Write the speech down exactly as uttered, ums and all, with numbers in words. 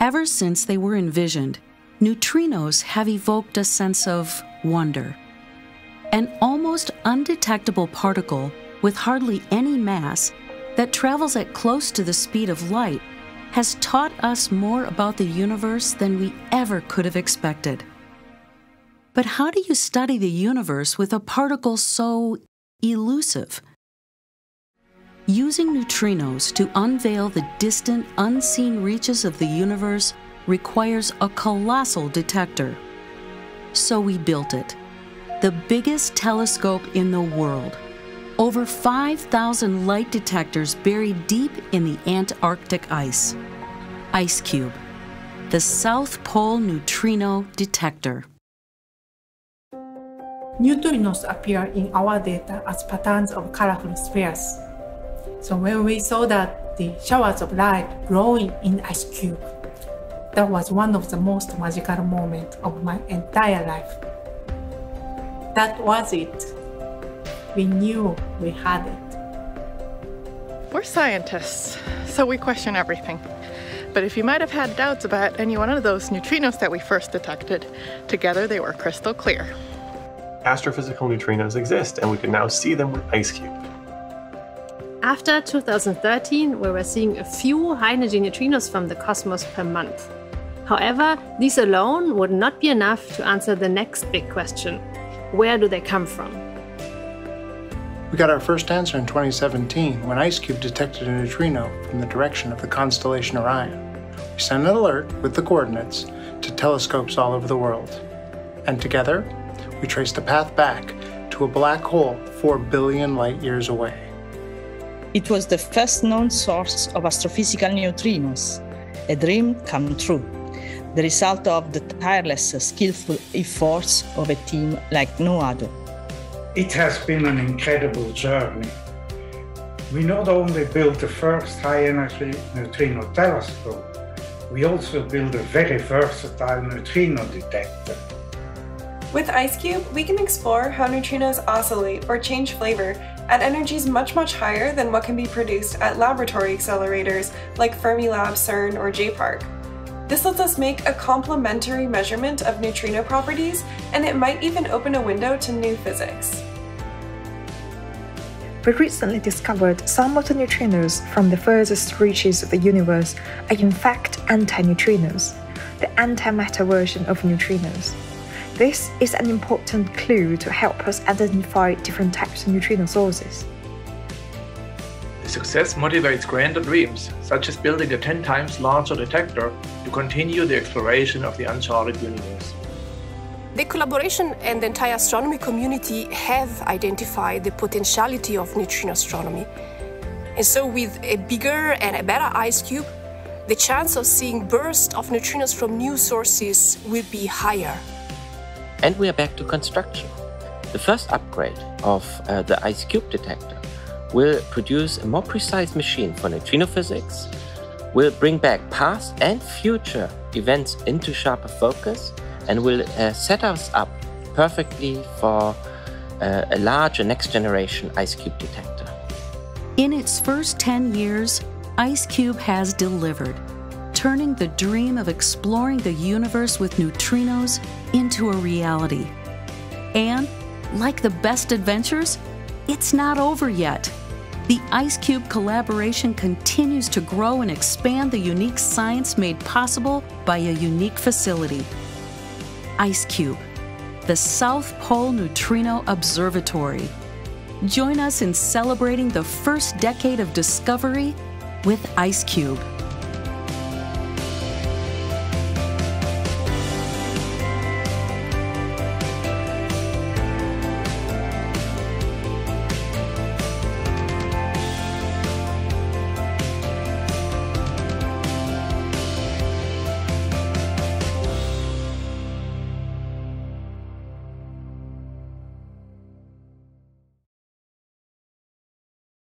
Ever since they were envisioned, neutrinos have evoked a sense of wonder. An almost undetectable particle with hardly any mass that travels at close to the speed of light has taught us more about the universe than we ever could have expected. But how do you study the universe with a particle so elusive? Using neutrinos to unveil the distant, unseen reaches of the universe requires a colossal detector. So we built it, the biggest telescope in the world. Over five thousand light detectors buried deep in the Antarctic ice. IceCube, the South Pole Neutrino Detector. Neutrinos appear in our data as patterns of colorful spheres. So when we saw that the showers of light glowing in IceCube, that was one of the most magical moments of my entire life. That was it. We knew we had it. We're scientists, so we question everything. But if you might have had doubts about any one of those neutrinos that we first detected, together they were crystal clear. Astrophysical neutrinos exist, and we can now see them with IceCube. After two thousand thirteen, we were seeing a few high-energy neutrinos from the cosmos per month. However, these alone would not be enough to answer the next big question: where do they come from? We got our first answer in twenty seventeen when IceCube detected a neutrino from the direction of the constellation Orion. We sent an alert with the coordinates to telescopes all over the world. And together, we traced a path back to a black hole four billion light years away. It was the first known source of astrophysical neutrinos, a dream come true, the result of the tireless, skillful efforts of a team like no other. It has been an incredible journey. We not only built the first high-energy neutrino telescope, we also built a very versatile neutrino detector. With IceCube, we can explore how neutrinos oscillate or change flavor at energies much, much higher than what can be produced at laboratory accelerators like Fermilab, CERN, or J PARC. This lets us make a complementary measurement of neutrino properties, and it might even open a window to new physics. We recently discovered some of the neutrinos from the furthest reaches of the universe are in fact antineutrinos, the antimatter version of neutrinos. This is an important clue to help us identify different types of neutrino sources. The success motivates grander dreams, such as building a ten times larger detector to continue the exploration of the uncharted universe. The collaboration and the entire astronomy community have identified the potentiality of neutrino astronomy. And so with a bigger and a better IceCube, the chance of seeing bursts of neutrinos from new sources will be higher. And we are back to construction. The first upgrade of uh, the IceCube detector will produce a more precise machine for neutrino physics, will bring back past and future events into sharper focus, and will uh, set us up perfectly for uh, a larger next-generation IceCube detector. In its first ten years, IceCube has delivered, turning the dream of exploring the universe with neutrinos into a reality. And, like the best adventures, it's not over yet. The IceCube collaboration continues to grow and expand the unique science made possible by a unique facility. IceCube, the South Pole Neutrino Observatory. Join us in celebrating the first decade of discovery with IceCube.